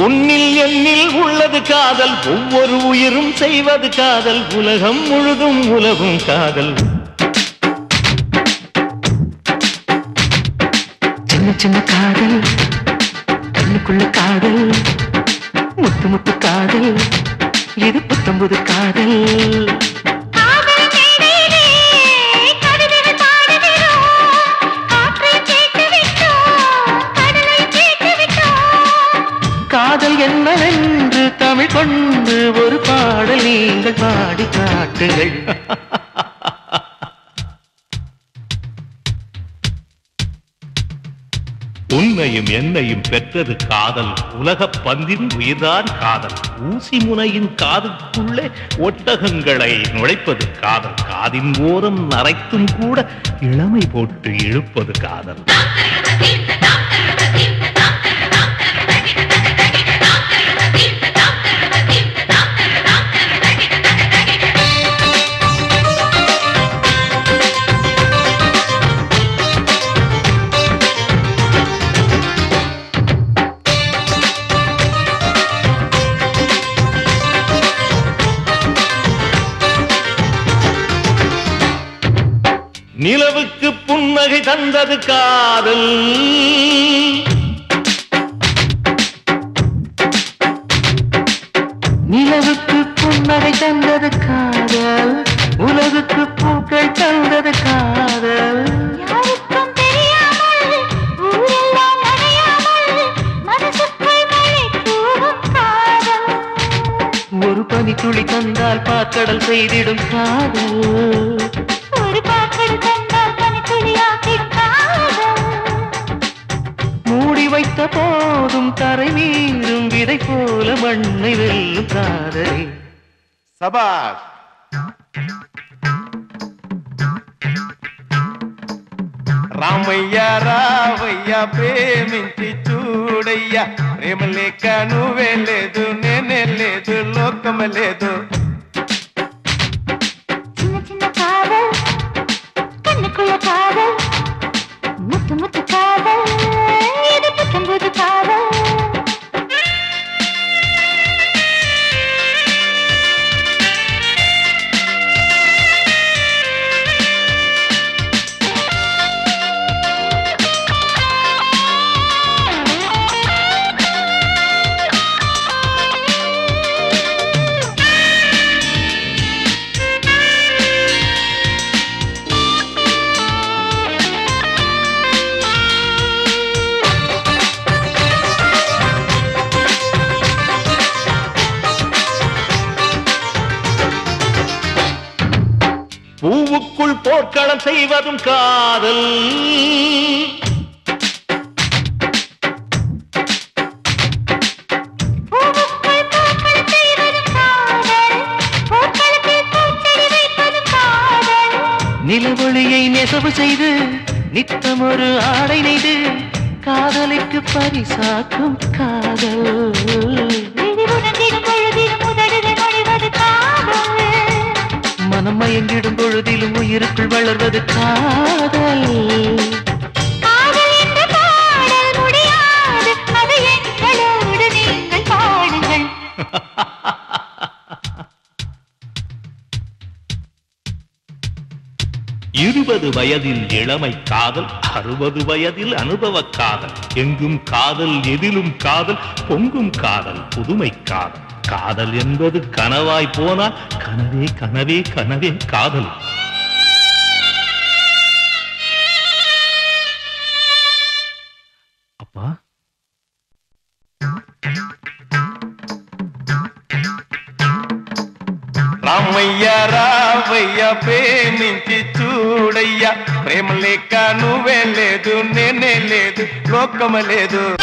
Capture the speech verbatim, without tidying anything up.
உன்னில் என்னில் உள்ளது காதல், ஒவ்வொரு உயிரும் செய்வது காதல், உலகம் முழுதும் உலகும் காதல். சின்ன சின்ன காதல், கண்ணுக்குள்ள காதல், முத்து முத்து காதல், இது புத்தம்புது காதல். காதல் என்னவென்று தமிழ் கொண்டு ஒரு பாடல் நீங்கள் பாடி காட்டுங்கள். உன்னையும் என்னையும் பெற்றது காதல், உலகப் பந்தின் உயிர்தான் காதல். ஊசி முனையின் காதுக்குள்ளே ஒட்டகங்களை நுழைப்பது காதல், காதின் ஓரம் நரைத்தும் கூட இளமை போட்டு இழுப்பது காதல். நிலவுக்கு புன்னகை தந்தது காதல், நிலவுக்கு புன்னகை தந்தது காதல், உலகுக்கு பூக்கள் தந்தது காதல். யாருக்கும் தெரியாமல் ஊரெல்லாம் நனையாமல் மனசுக்குள் மழை தூவும் காதல். ஒரு பனி துளி தந்தால் பாக்கடல் செய்திடும் காதல், ஒரு பாக்கல் தந்தால் பனித்துளியாக்கிடும் காதல். மூடி வைத்த போதும் கரை மீறும் விதை போல மண்ணை வெல்லும் காதல். சபாஷ். రామయ్య రావయ్య ప్రేమించి చూడయ్యా, ప్రేమ లేక నువ్వే లేదు నేనే లేదు లోకం లేదు. சின்ன சின்ன காதல், கண்ணுக்குள்ள காதல், முத்து முத்து காதல், இது புத்தம்புது காதல். பூவுக்குள் போர்க்களம் செய்வதும் காதல், பூவுக்குள் பூக்கள் செய்வதும் காதல், பூக்களுக்கு பூச்செடி வைப்பதும் காதல். நிலவொளியை நெசவு செய்து நித்தம் ஒரு ஆடை நெய்து காதலுக்கு பரிசாக்கும் காதல். விழி உணர்ந்திடும் பொழுதிலும் உதடுகள் மொழிவது காதல். மனம் மயங்கிடும் பொழுதிலும் உயிருக்குள் வளர்வது காதல். காதல் என்ற பாடல் முடியாது, அது எங்களோடு நீங்கள் பாடுங்கள். இருபது வயதில் இளமை காதல், அறுபது வயதில் அனுபவ காதல். எங்கும் காதல், எதிலும் காதல், பொங்கும் காதல், புதுமை காதல். காதல் என்பது கனவாய் போனால் கனவே கனவே கனவே காதல். அப்பா, రామయ్య రావయ్య ప్రేమించి చూడయ్యా, ప్రేమ లేక నువ్వే లేదు నేనే లేదు లోకం లేదు.